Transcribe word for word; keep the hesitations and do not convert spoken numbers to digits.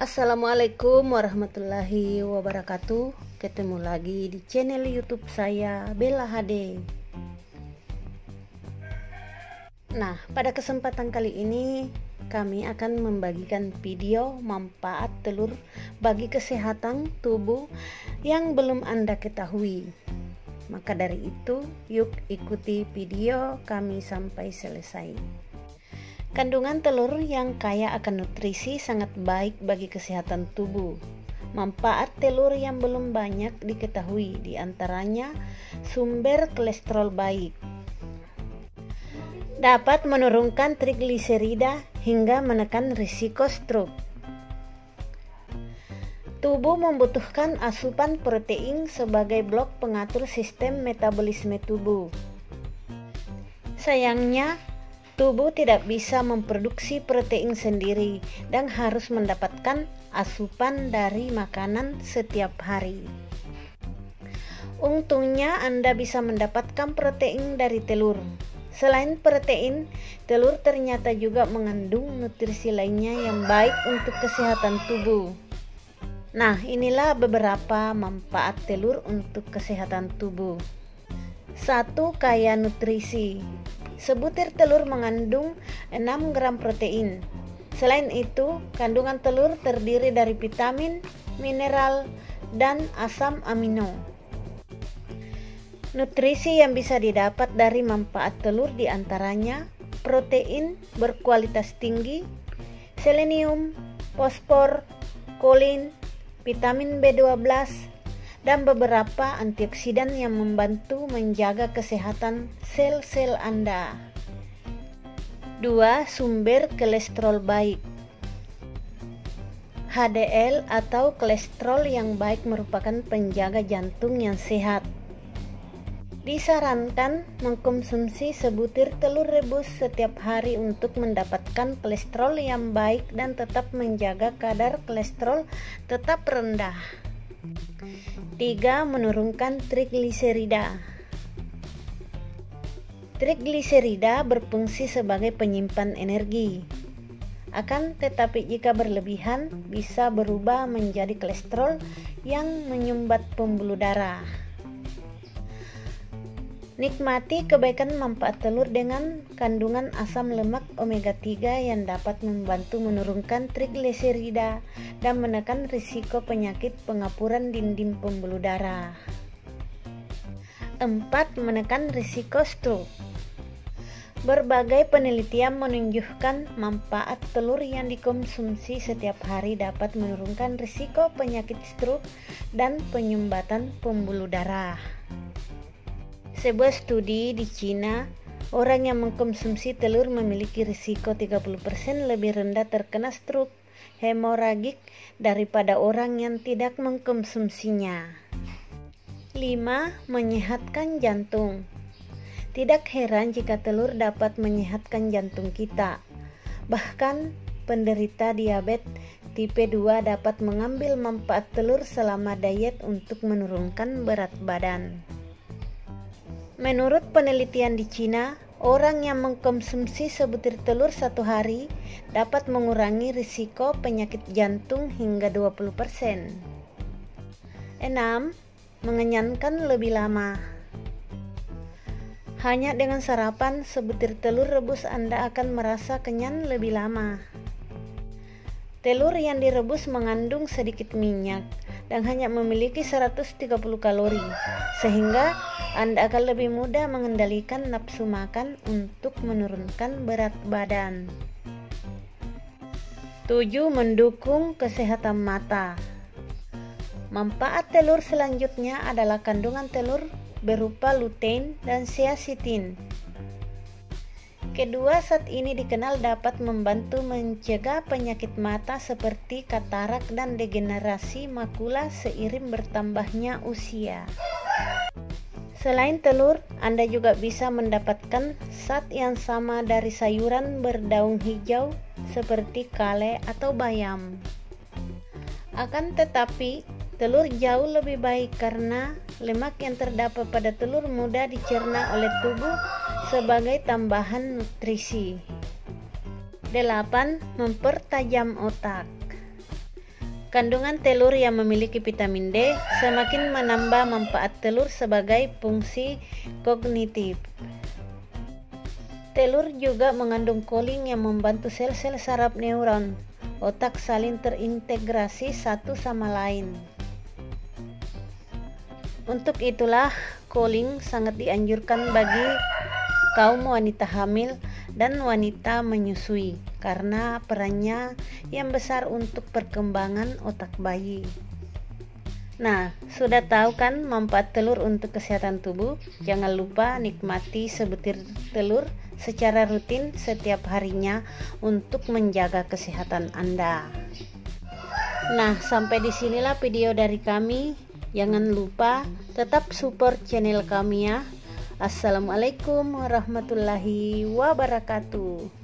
Assalamualaikum warahmatullahi wabarakatuh. Ketemu lagi di channel YouTube saya, Bella H D. Nah, pada kesempatan kali ini kami akan membagikan video manfaat telur bagi kesehatan tubuh yang belum Anda ketahui. Maka dari itu, yuk ikuti video kami sampai selesai. Kandungan telur yang kaya akan nutrisi sangat baik bagi kesehatan tubuh. Manfaat telur yang belum banyak diketahui, diantaranya sumber kolesterol baik. Dapat menurunkan trigliserida hingga menekan risiko stroke. Tubuh membutuhkan asupan protein sebagai blok pengatur sistem metabolisme tubuh. Sayangnya, tubuh tidak bisa memproduksi protein sendiri dan harus mendapatkan asupan dari makanan setiap hari. Untungnya Anda bisa mendapatkan protein dari telur. Selain protein, telur ternyata juga mengandung nutrisi lainnya yang baik untuk kesehatan tubuh. Nah, inilah beberapa manfaat telur untuk kesehatan tubuh. Satu, kaya nutrisi. Sebutir telur mengandung enam gram protein. Selain itu, kandungan telur terdiri dari vitamin, mineral, dan asam amino. Nutrisi yang bisa didapat dari manfaat telur diantaranya protein berkualitas tinggi, selenium, fosfor, kolin, vitamin B dua belas, dan beberapa antioksidan yang membantu menjaga kesehatan sel-sel Anda. Dua, sumber kolesterol baik. H D L atau kolesterol yang baik merupakan penjaga jantung yang sehat. Disarankan mengkonsumsi sebutir telur rebus setiap hari untuk mendapatkan kolesterol yang baik dan tetap menjaga kadar kolesterol tetap rendah. Tiga, menurunkan trigliserida. Trigliserida berfungsi sebagai penyimpan energi. Akan tetapi jika berlebihan bisa berubah menjadi kolesterol yang menyumbat pembuluh darah. Nikmati kebaikan manfaat telur dengan kandungan asam lemak omega tiga yang dapat membantu menurunkan trigliserida dan menekan risiko penyakit pengapuran dinding pembuluh darah. Empat, menekan risiko stroke. Berbagai penelitian menunjukkan manfaat telur yang dikonsumsi setiap hari dapat menurunkan risiko penyakit stroke dan penyumbatan pembuluh darah. Sebuah studi di Cina, orang yang mengkonsumsi telur memiliki risiko tiga puluh persen lebih rendah terkena stroke hemoragik daripada orang yang tidak mengkonsumsinya. Lima, menyehatkan jantung. Tidak heran jika telur dapat menyehatkan jantung kita. Bahkan penderita diabetes tipe dua dapat mengambil manfaat telur selama diet untuk menurunkan berat badan. Menurut penelitian di Cina, orang yang mengkonsumsi sebutir telur satu hari dapat mengurangi risiko penyakit jantung hingga dua puluh persen. Enam, mengenyangkan lebih lama. Hanya dengan sarapan sebutir telur rebus Anda akan merasa kenyang lebih lama. Telur yang direbus mengandung sedikit minyak dan hanya memiliki seratus tiga puluh kalori, sehingga Anda akan lebih mudah mengendalikan nafsu makan untuk menurunkan berat badan. Tujuh, mendukung kesehatan mata. Manfaat telur selanjutnya adalah kandungan telur berupa lutein dan zeaxanthin. Kedua zat ini dikenal dapat membantu mencegah penyakit mata seperti katarak dan degenerasi makula seiring bertambahnya usia. Selain telur, Anda juga bisa mendapatkan zat yang sama dari sayuran berdaun hijau seperti kale atau bayam. Akan tetapi, telur jauh lebih baik karena lemak yang terdapat pada telur mudah dicerna oleh tubuh sebagai tambahan nutrisi. Delapan, mempertajam otak. Kandungan telur yang memiliki vitamin D semakin menambah manfaat telur sebagai fungsi kognitif. Telur juga mengandung kolin yang membantu sel-sel saraf neuron otak saling terintegrasi satu sama lain. Untuk itulah kolin sangat dianjurkan bagi kaum wanita hamil dan wanita menyusui karena perannya yang besar untuk perkembangan otak bayi. Nah, sudah tahu kan manfaat telur untuk kesehatan tubuh? Jangan lupa nikmati sebutir telur secara rutin setiap harinya untuk menjaga kesehatan Anda. Nah, sampai disinilah video dari kami. Jangan lupa tetap support channel kami ya. Assalamualaikum warahmatullahi wabarakatuh.